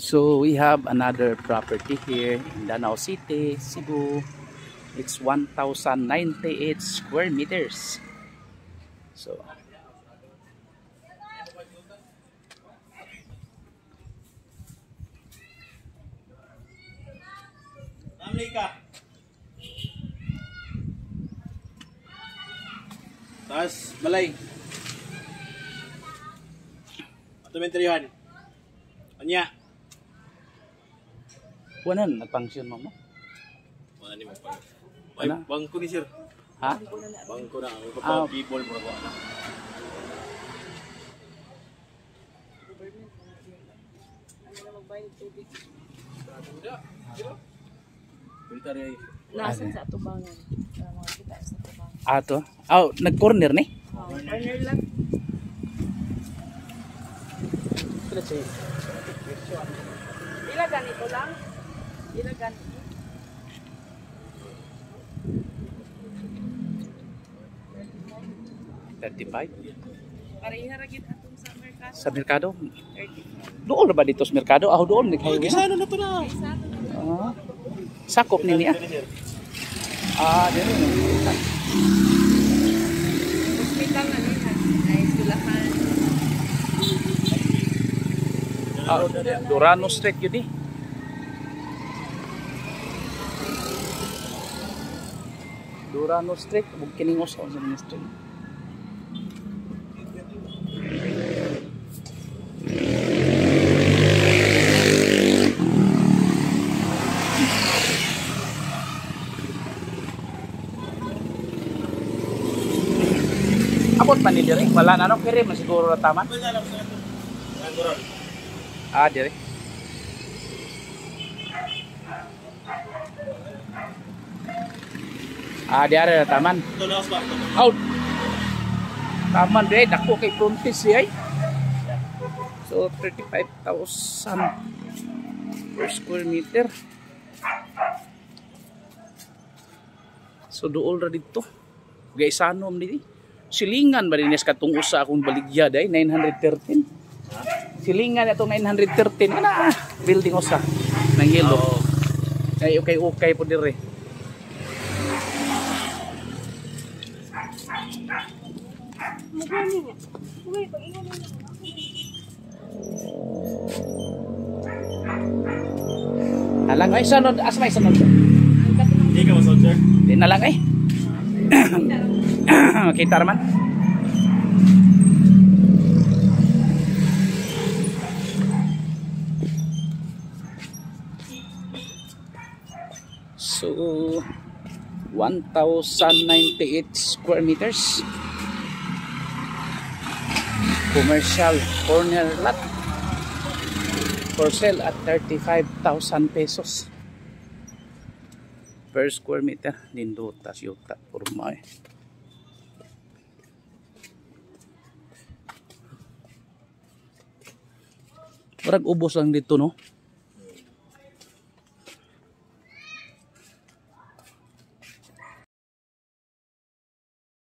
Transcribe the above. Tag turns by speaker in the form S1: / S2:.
S1: So we have another property here in Danau City, Cebu. It's 1,098 square meters. So
S2: Tapos balay. Atumentaryohan. Anya.
S1: wala na nag-function mo mo?
S2: Wala ni mo pa. Ay,
S1: Wala?
S2: bangko ni sir.
S1: Ha?
S2: Bangko na. May
S1: Ah.
S2: people mo na.
S3: Lasan sa tubangan. Para mga kita sa tubangan.
S1: Ato. Oh, nag-corner ni?
S3: Corner lang. Ila ganito lang. Ila ganito. Pareha ra gid atong sa merkado.
S1: Sa merkado?
S3: 35.
S1: Doon na ba dito sa merkado? Ah, doon. Nag-highway na.
S2: Ano na to na?
S1: Ah. Sakop ni niya. Ah, dito.
S3: Hospital na din ha. Ay eskwelahan.
S1: Ah, Durano Street yun eh. Durano Street, huwag kiningos ako sa street. Abot man ni dire, wala na no kire man siguro na tama. Ah, dire. Ah, dire na taman.
S2: Ito na ba?
S1: Out. Taman dire, dako kay frontis ay. So 35,000 per square meter. So dool ra dito. Gaysanom dito. Silingan ba dinis katong usa akong baligya day 913. Silingan atong 913 ana building usa nang yellow. Ay okay po dire. Nalang ay sanod asa may sanod.
S2: Hindi ka masod sir.
S1: Di na lang ay. Makita naman. So 1,098 square meters. Commercial corner lot for sale at 35,000 pesos per square meter. Nindutas yuta purma eh. Parang ubos lang dito no.